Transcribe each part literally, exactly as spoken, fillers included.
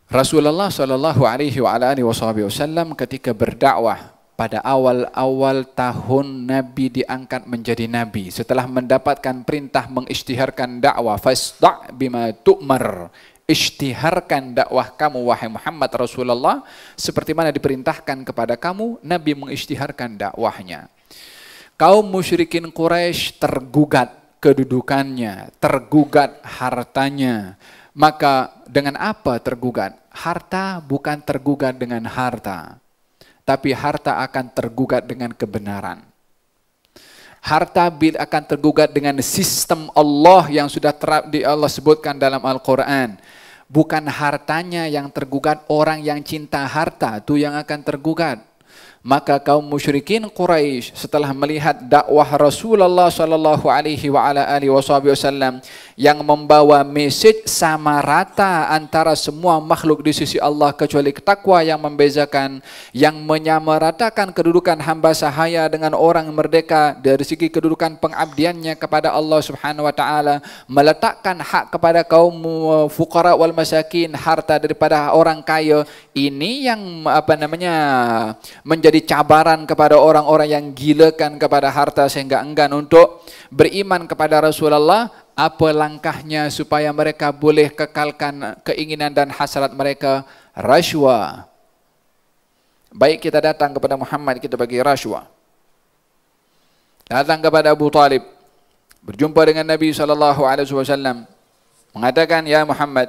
Rasulullah Shallallahu Alaihi Wasallam ketika berdakwah pada awal-awal tahun Nabi diangkat menjadi Nabi, setelah mendapatkan perintah mengisytiharkan dakwah, fasda' bima tu'mar, isytiharkan dakwah kamu wahai Muhammad Rasulullah seperti mana diperintahkan kepada kamu. Nabi mengisytiharkan dakwahnya. Kaum musyrikin Quraisy tergugat kedudukannya, tergugat hartanya. Maka dengan apa tergugat? Harta bukan tergugat dengan harta, tapi harta akan tergugat dengan kebenaran. Harta akan tergugat dengan sistem Allah yang sudah terap di Allah sebutkan dalam Al-Quran. Bukan hartanya yang tergugat, orang yang cinta harta itu yang akan tergugat. Maka kaum musyrikin Quraisy setelah melihat dakwah Rasulullah Shallallahu Alaihi Wasallam yang membawa mesej sama rata antara semua makhluk di sisi Allah kecuali takwa yang membezakan, yang menyamaratakan kedudukan hamba sahaya dengan orang merdeka dari segi kedudukan pengabdiannya kepada Allah Subhanahu Wa Taala, meletakkan hak kepada kaum fuqara wal masakin, harta daripada orang kaya. Ini yang apa namanya menjadi cabaran kepada orang-orang yang gilakan kepada harta sehingga enggan untuk beriman kepada Rasulullah. Apa langkahnya supaya mereka boleh kekalkan keinginan dan hasrat mereka? Rashwa. Baik kita datang kepada Muhammad, kita bagi rashwa. Datang kepada Abu Talib, berjumpa dengan Nabi shallallahu alaihi wasallam, mengatakan, ya Muhammad,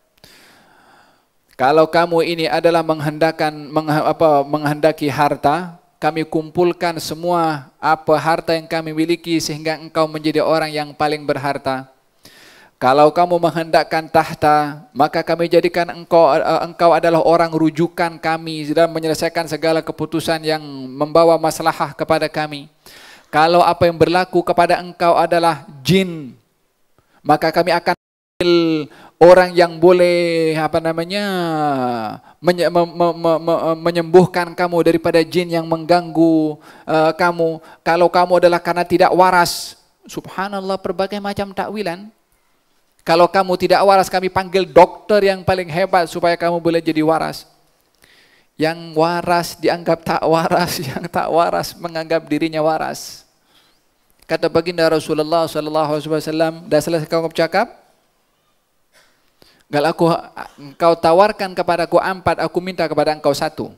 kalau kamu ini adalah menghendakan, meng, apa, menghendaki harta, kami kumpulkan semua apa harta yang kami miliki sehingga engkau menjadi orang yang paling berharta. Kalau kamu menghendakkan tahta, maka kami jadikan engkau engkau adalah orang rujukan kami dalam menyelesaikan segala keputusan yang membawa maslahah kepada kami. Kalau apa yang berlaku kepada engkau adalah jin, maka kami akan orang yang boleh apa namanya menye, me, me, me, me, menyembuhkan kamu daripada jin yang mengganggu uh, kamu. Kalau kamu adalah karena tidak waras, subhanallah, berbagai macam takwilan. Kalau kamu tidak waras, kami panggil dokter yang paling hebat supaya kamu boleh jadi waras. Yang waras dianggap tak waras, yang tak waras menganggap dirinya waras. Kata baginda Rasulullah sallallahu alaihi wasallam, dah selesai kamu bercakap? Kalau aku, engkau tawarkan kepadaku empat, aku minta kepada engkau satu.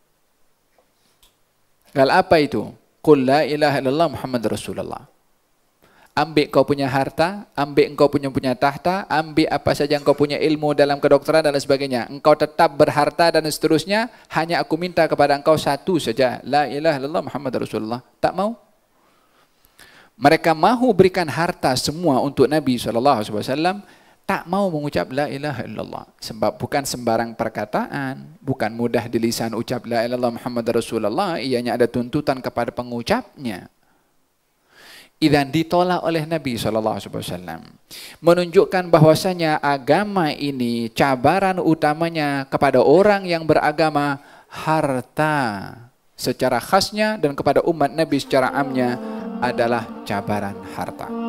Kalau apa itu? Qul la ilaha illallah Muhammad Rasulullah. Ambil kau punya harta, ambil engkau punya punya tahta, ambil apa saja engkau punya ilmu dalam kedokteran dan sebagainya. Engkau tetap berharta dan seterusnya. Hanya aku minta kepada engkau satu saja. La ilaha illallah Muhammad Rasulullah. Tak mau? Mereka mahu berikan harta semua untuk Nabi shallallahu alaihi wasallam. Tak mau mengucap la ilaha illallah. Sebab bukan sembarang perkataan, bukan mudah di lisan ucap la ilaha illallah Muhammad Rasulullah, ianya ada tuntutan kepada pengucapnya. Dan ditolak oleh Nabi shallallahu alaihi wasallam. Menunjukkan bahwasanya agama ini cabaran utamanya kepada orang yang beragama harta secara khasnya dan kepada umat Nabi secara amnya adalah cabaran harta.